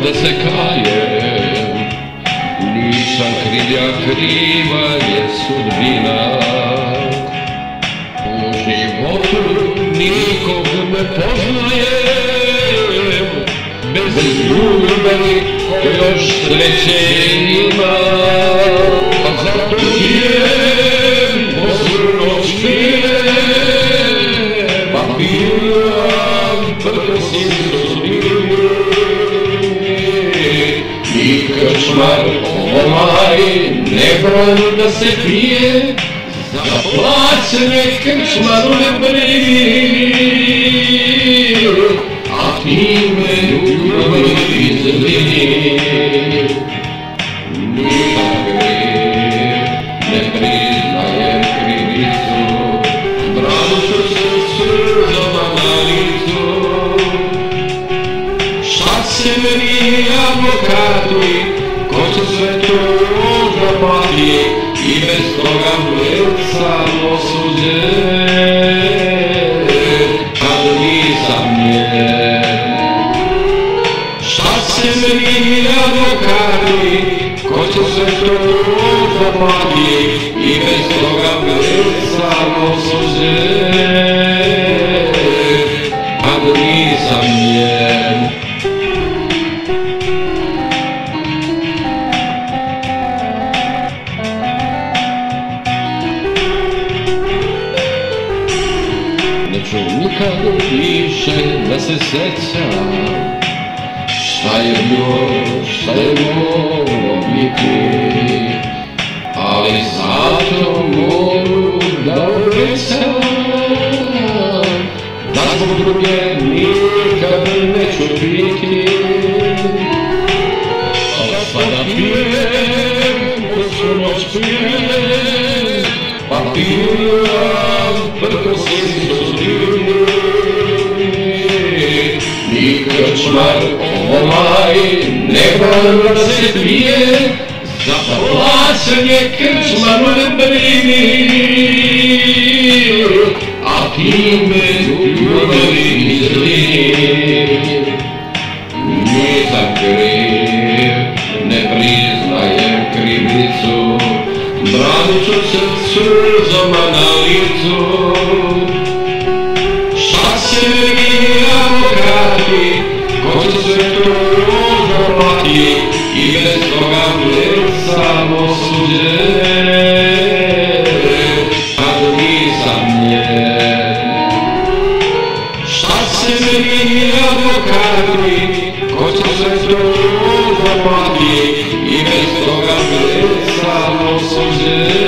da se kajem, nisam krivlja, kriva je sudbina. U životu nikog ne poznajem, bez ljubavi još sreće ima. Pa zato pijem, posrno špijem, pa pijem, prsim i krčmar ovaj ne broj da se pije, za plaćanje krčmaru ne brigi, a ti me ljubavi izvini. Nisam kriv, ne priznajem krivicu, braću se surzama na licu. Šta se meni advokati, ko će sve to zapati, i bez toga već sam osuđen, kad nisam njen. Šta se meni advokati, ko će sve to zapati, i bez toga već sam osuđen, kad nisam njen. Neću nikad više da se sećam šta je bilo, šta je moglo biti, ali zato mogu da obećam da zbog druge nikad neću biti. A sada pijem, poslu noć pijem, pa pijem, prkosim i krčmar ovaj ne broj da se pije, za plaćanje krčmaru ne brini, a ti me ljubavi izvini. Nisam kriv, ne priznajem krivicu, branit ću se surzama na licu. Šta se meni advokati, ko će sve to zaplati, i bez toga već sam osuđen, kad nisam njen. Šta se meni advokati, ko će sve to zaplati, i bez toga već sam osuđen.